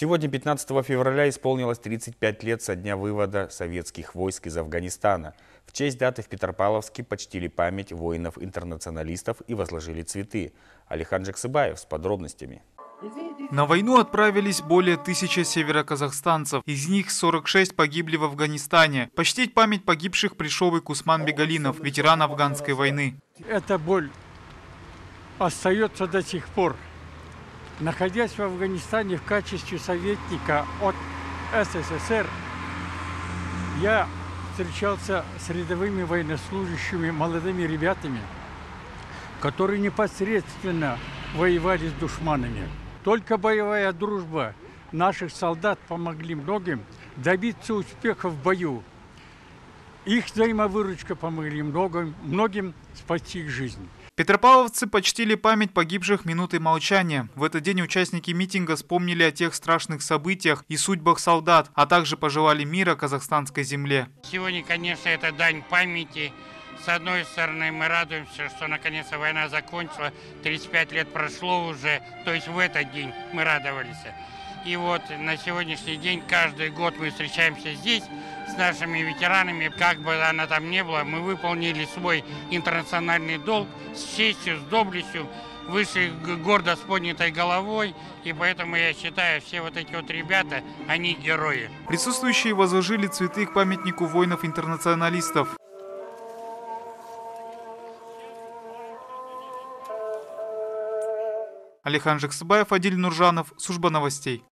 Сегодня, 15 февраля, исполнилось 35 лет со дня вывода советских войск из Афганистана. В честь даты в Петропавловске почтили память воинов-интернационалистов и возложили цветы. Алихан Джаксыбаев с подробностями. На войну отправились более 1000 североказахстанцев. Из них 46 погибли в Афганистане. Почтить память погибших пришел и Кусман Бегалинов, ветеран афганской войны. Эта боль остается до сих пор. Находясь в Афганистане в качестве советника от СССР, я встречался с рядовыми военнослужащими, молодыми ребятами, которые непосредственно воевали с душманами. Только боевая дружба наших солдат помогли многим добиться успеха в бою. Их взаимовыручка помогли многим спасти их жизнь. Петропавловцы почтили память погибших минутой молчания. В этот день участники митинга вспомнили о тех страшных событиях и судьбах солдат, а также пожелали мира казахстанской земле. Сегодня, конечно, это дань памяти. С одной стороны, мы радуемся, что наконец-то война закончилась, 35 лет прошло уже, то есть в этот день мы радовались. И вот на сегодняшний день каждый год мы встречаемся здесь с нашими ветеранами. Как бы она там ни была, мы выполнили свой интернациональный долг с честью, с доблестью, выше гордо с поднятой головой. И поэтому я считаю, все вот эти вот ребята, они герои. Присутствующие возложили цветы к памятнику воинов-интернационалистов. Алихан Джаксыбаев, Адиль Нуржанов, служба новостей.